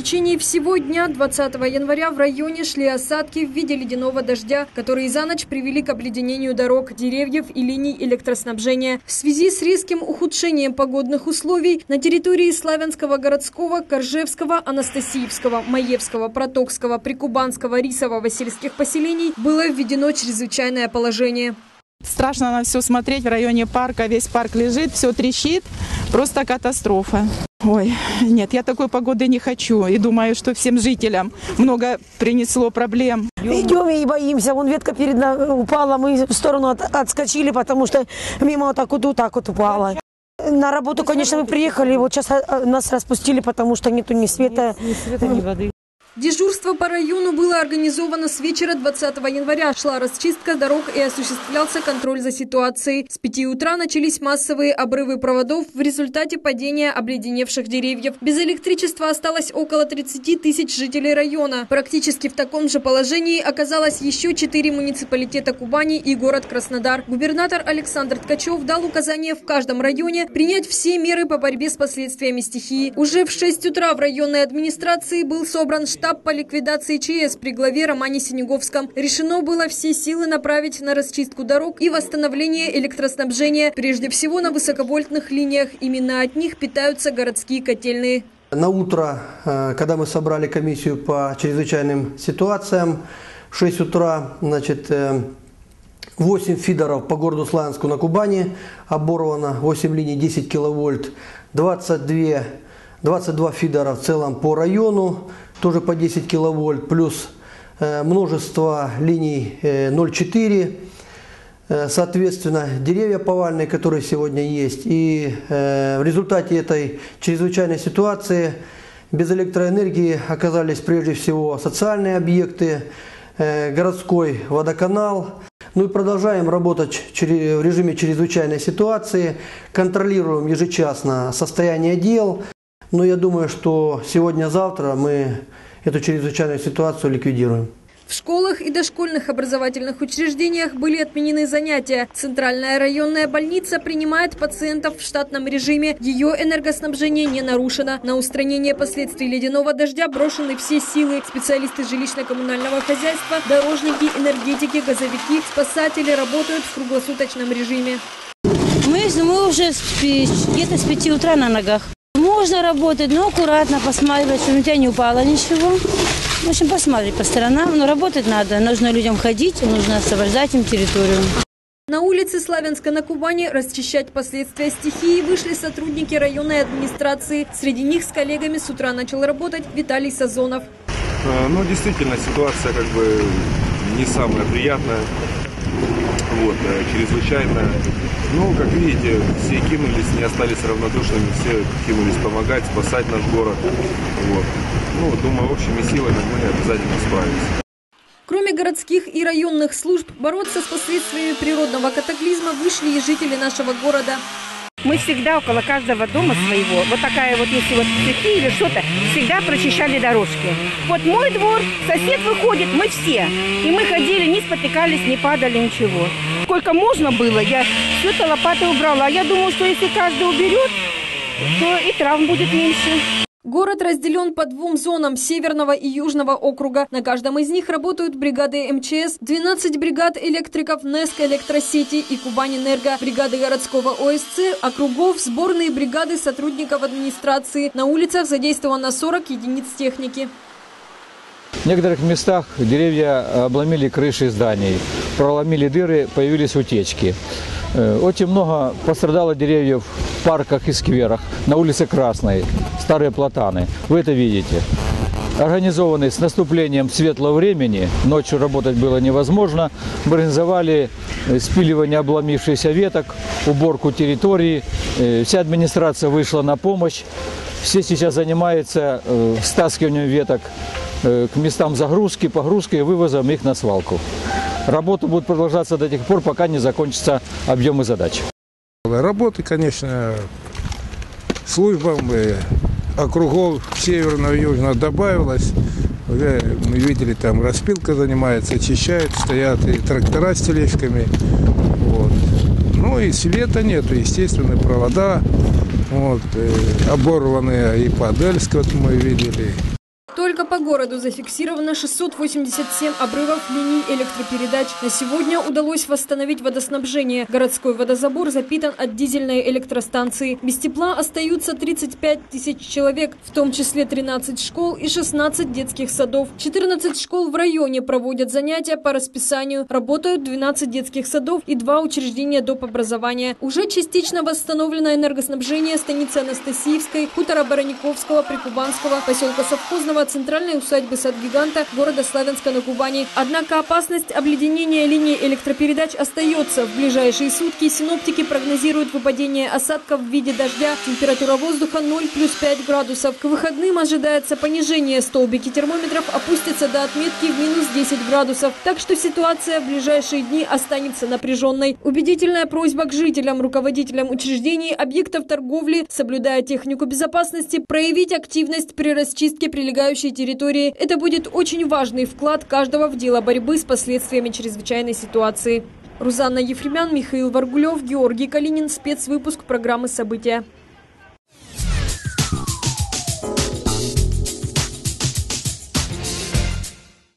течение всего дня 20 января в районе шли осадки в виде ледяного дождя, которые за ночь привели к обледенению дорог, деревьев и линий электроснабжения. В связи с резким ухудшением погодных условий на территории Славянского городского, Коржевского, Анастасиевского, Маевского, Протокского, Прикубанского, Рисового сельских поселений было введено чрезвычайное положение. Страшно на все смотреть в районе парка. Весь парк лежит, все трещит. Просто катастрофа. Ой, нет, я такой погоды не хочу. И думаю, что всем жителям много принесло проблем. Идем и боимся. Вон ветка перед нами упала, мы в сторону отскочили, потому что мимо вот так вот упала. На работу, конечно, мы приехали. Вот сейчас нас распустили, потому что нету ни света, ни света, ни воды. Дежурство по району было организовано с вечера 20 января. Шла расчистка дорог и осуществлялся контроль за ситуацией. С 5 утра начались массовые обрывы проводов в результате падения обледеневших деревьев. Без электричества осталось около 30 тысяч жителей района. Практически в таком же положении оказалось еще 4 муниципалитета Кубани и город Краснодар. Губернатор Александр Ткачев дал указание в каждом районе принять все меры по борьбе с последствиями стихии. Уже в 6 утра в районной администрации был собран штаб по ликвидации ЧС при главе Романе Синеговском. Решено было все силы направить на расчистку дорог и восстановление электроснабжения, прежде всего на высоковольтных линиях. Именно от них питаются городские котельные. На утро, когда мы собрали комиссию по чрезвычайным ситуациям, в 6 утра, 8 фидеров по городу Славянску на Кубани оборвано, 8 линий 10 киловольт, 22 фидера в целом по району, тоже по 10 киловольт, плюс множество линий 0,4, соответственно, деревья повальные, которые сегодня есть. И в результате этой чрезвычайной ситуации без электроэнергии оказались прежде всего социальные объекты, городской водоканал. Ну и продолжаем работать в режиме чрезвычайной ситуации, контролируем ежечасно состояние дел. Но я думаю, что сегодня-завтра мы эту чрезвычайную ситуацию ликвидируем. В школах и дошкольных образовательных учреждениях были отменены занятия. Центральная районная больница принимает пациентов в штатном режиме. Ее энергоснабжение не нарушено. На устранение последствий ледяного дождя брошены все силы. Специалисты жилищно-коммунального хозяйства, дорожники, энергетики, газовики, спасатели работают в круглосуточном режиме. Мы уже где-то с 5 утра на ногах. Можно работать, но аккуратно посматривать, чтобы у тебя не упало ничего. В общем, посмотреть по сторонам, но работать надо. Нужно людям ходить, нужно освобождать им территорию. На улице Славянска на Кубани расчищать последствия стихии вышли сотрудники районной администрации. Среди них с коллегами с утра начал работать Виталий Сазонов. Ну, действительно, ситуация не самая приятная. Чрезвычайно. Ну, как видите, все кинулись, не остались равнодушными, все кинулись помогать, спасать наш город. Думаю, общими силами мы обязательно справимся. Кроме городских и районных служб, бороться с последствиями природного катаклизма вышли и жители нашего города. Мы всегда около каждого дома своего, вот такая вот, если вот стихия или что-то, всегда прочищали дорожки. Вот мой двор, сосед выходит, мы все. И мы ходили, не спотыкались, не падали, ничего. Сколько можно было, я все это лопатой убрала. Я думаю, что если каждый уберет, то и травм будет меньше. Город разделен по 2 зонам Северного и Южного округа. На каждом из них работают бригады МЧС, 12 бригад электриков НЭСК электросети и Кубань-Энерго, бригады городского ОСЦ, округов, сборные бригады сотрудников администрации. На улицах задействовано 40 единиц техники. В некоторых местах деревья обломили крыши зданий, проломили дыры, появились утечки. Очень много пострадало деревьев в парках и скверах, на улице Красной, старые платаны. Вы это видите. Организованный с наступлением светлого времени, ночью работать было невозможно, мы организовали спиливание обломившихся веток, уборку территории. Вся администрация вышла на помощь. Все сейчас занимаются стаскиванием веток к местам загрузки, погрузки и вывозом их на свалку. Работа будет продолжаться до тех пор, пока не закончатся объемы задач. Работы, конечно, службам округов северного и южного добавилось. Уже мы видели, там распилка занимается, очищают, стоят и трактора с тележками. Ну и света нету, естественно, провода оборванные и по Адельску мы видели. Только по городу зафиксировано 687 обрывов линий электропередач. На сегодня удалось восстановить водоснабжение. Городской водозабор запитан от дизельной электростанции. Без тепла остаются 35 тысяч человек, в том числе 13 школ и 16 детских садов. 14 школ в районе проводят занятия по расписанию. Работают 12 детских садов и 2 учреждения доп. Образования. Уже частично восстановлено энергоснабжение станицы Анастасиевской, хутора Бараниковского, Прикубанского, поселка Совхозного, центральной усадьбы Сад-Гиганта, города Славянска на Кубани. Однако опасность обледенения линий электропередач остается. В ближайшие сутки синоптики прогнозируют выпадение осадков в виде дождя. Температура воздуха 0 плюс 5 градусов. К выходным ожидается понижение. Столбики термометров опустятся до отметки в минус 10 градусов. Так что ситуация в ближайшие дни останется напряженной. Убедительная просьба к жителям, руководителям учреждений, объектов торговли, соблюдая технику безопасности, проявить активность при расчистке прилегающей территории. Это будет очень важный вклад каждого в дело борьбы с последствиями чрезвычайной ситуации. Рузанна Ефремян, Михаил Варгулев, Георгий Калинин. Спецвыпуск программы «События».